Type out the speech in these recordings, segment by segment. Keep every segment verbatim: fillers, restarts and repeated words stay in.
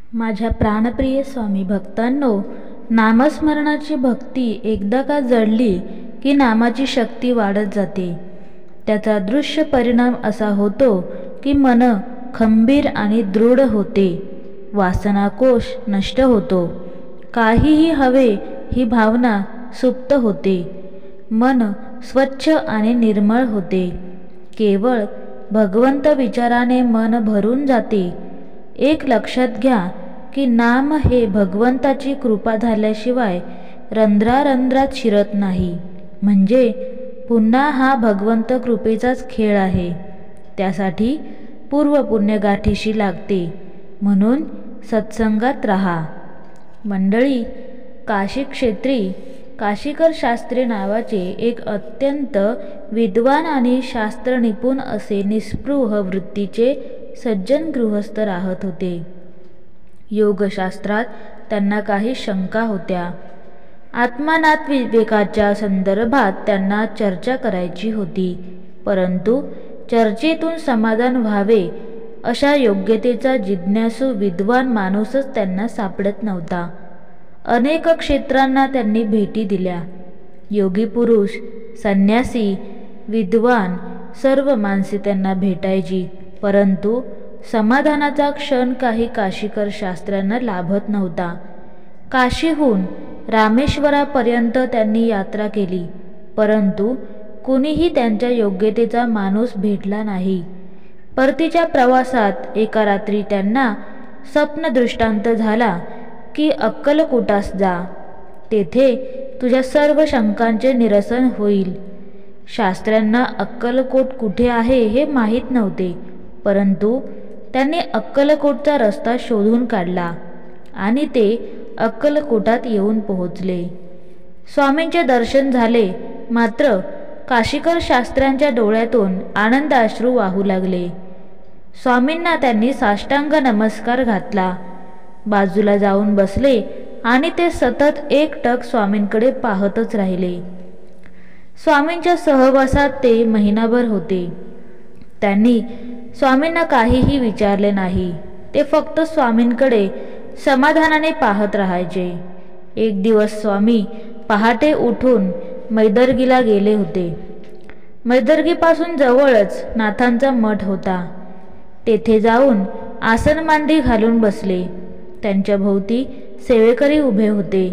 माझ्या प्राणप्रिय स्वामी भक्तांनो, नामस्मरणाची भक्ती एकदा का जडली की नामाची शक्ती वाढत जाते। त्याचा दृश्य परिणाम असा होतो की मन खंबीर आणि दृढ होते, वासनाकोश नष्ट होतो, काहीही हवे ही भावना सुप्त होते, मन स्वच्छ आणि निर्मळ होते, केवळ भगवंत विचाराने मन भरून जाते। एक लक्षात घ्या की नाम हे भगवंताची कृपा झाल्याशिवाय रंध्रारंध्रात शिरत नाही, म्हणजे पुन्हा हा भगवंत कृपेचाच खेळ आहे। त्यासाठी पूर्व पुण्य गाठीशी लागते, म्हणून सत्संगात राहा। मंडळी, काशी क्षेत्री काशीकर शास्त्री नावाचे एक अत्यंत विद्वान आणि शास्त्र निपुण असे निस्पृह वृत्तीचे सज्जन गृहस्थ राहत होते। योगशास्त्रात त्यांना काही शंका होत्या। आत्मानात विवेकाच्या संदर्भात त्यांना चर्चा करायची होती, परंतु चर्चेतून समाधान व्हावे अशा योग्यतेचा जिज्ञासू विद्वान माणूसच त्यांना सापडत नव्हता। अनेक क्षेत्रांना त्यांनी भेटी दिल्या। योगी पुरुष, संन्यासी, विद्वान सर्व माणसे त्यांना भेटायची, परंतु समाधानाचा क्षण काही काशीकर शास्त्र्यांना लाभत नव्हता। काशीहून रामेश्वरापर्यंत त्यांनी यात्रा केली, परंतु कुणीही त्यांच्या योग्यतेचा माणूस भेटला नाही। परतीच्या प्रवासात एका रात्री त्यांना स्वप्न दृष्टांत झाला की अक्कलकोटास जा, तेथे तुझ्या सर्व शंकांचे निरसन होईल। शास्त्र्यांना अक्कलकोट कुठे आहे हे माहीत नव्हते, परंतु त्यांनी अक्कलकोटचा रस्ता शोधून काढला आणि ते अक्कलकोटात येऊन पोहोचले। स्वामींचे दर्शन झाले, मात्र काशीकर शास्त्र्यांच्या डोळ्यातून आनंदाश्रू वाहू लागले। स्वामींना त्यांनी साष्टांग नमस्कार घातला, बाजूला जाऊन बसले आणि ते सतत एकटक स्वामींकडे पाहतच राहिले। स्वामींच्या सहवासात ते महिनाभर होते। त्यांनी स्वामींना काहीही विचारले नाही, ते फक्त स्वामींकडे समाधानाने पाहत राहायचे। एक दिवस स्वामी पहाटे उठून मैदर्गीला गेले होते। मैदर्गीपासून जवळच नाथांचा मठ होता, तेथे जाऊन आसन मांडी घालून बसले। त्यांच्या भोवती सेवेकरी उभे होते।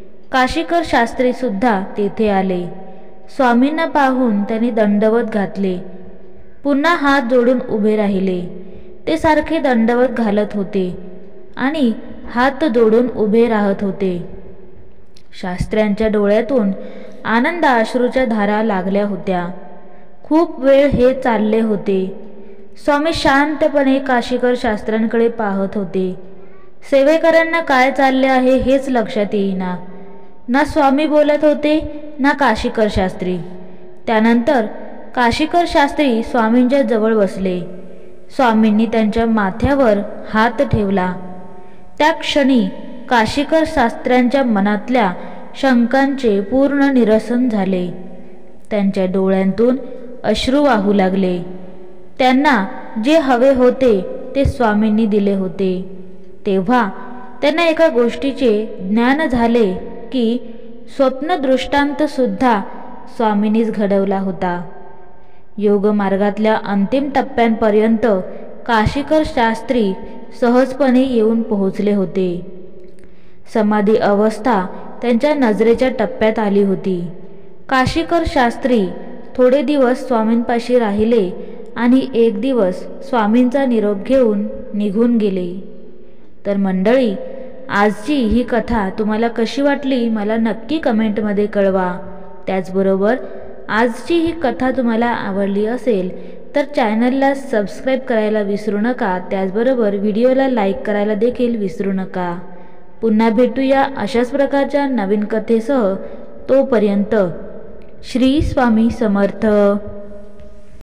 काशीकर शास्त्री सुद्धा तेथे आले। स्वामींना पाहून त्यांनी दंडवत घातले, पुन्हा हात जोडून उभे राहिले। ते सारखे दंडवत घालत होते आणि हात जोडून उभे राहत होते। शास्त्र्यांच्या डोळ्यातून आनंदाश्रूच्या धारा लागल्या होत्या। खूप वेळ हे चालले होते। स्वामी शांतपणे काशीकर शास्त्र्यांकडे पाहत होते। सेवेकरांना काय चालले आहे हेच लक्षात येईना। ना स्वामी बोलत होते ना काशीकर शास्त्री। त्यानंतर काशीकर शास्त्री स्वामींच्या जवळ बसले। स्वामींनी त्यांच्या माथ्यावर हात ठेवला। त्या क्षणी काशीकर शास्त्र्यांच्या मनातल्या शंकांचे पूर्ण निरसन झाले। त्यांच्या डोळ्यांतून अश्रू वाहू लागले। त्यांना जे हवे होते ते स्वामींनी दिले होते। तेव्हा त्यांना एका गोष्टीचे ज्ञान झाले की स्वप्न दृष्टांत सुद्धा स्वामींनीच घडवला होता। योगमार्गातल्या अंतिम टप्प्यांपर्यंत काशीकर शास्त्री सहजपणे येऊन पोहोचले होते। समाधी अवस्था त्यांच्या नजरेच्या टप्प्यात आली होती। काशीकर शास्त्री थोडे दिवस स्वामींपाशी राहिले आणि एक दिवस स्वामींचा निरोप घेऊन निघून गेले। तर मंडळी, आजची ही कथा तुम्हाला कशी वाटली मला नक्की कमेंटमध्ये कळवा। त्याचबरोबर आजची ही कथा तुम्हाला आवडली असेल तर चॅनलला सबस्क्राईब करायला विसरू नका। त्याचबरोबर व्हिडिओला लाईक करायला देखील विसरू नका। पुन्हा भेटूया अशाच प्रकारच्या नवीन कथेसह। तोपर्यंत श्री स्वामी समर्थ।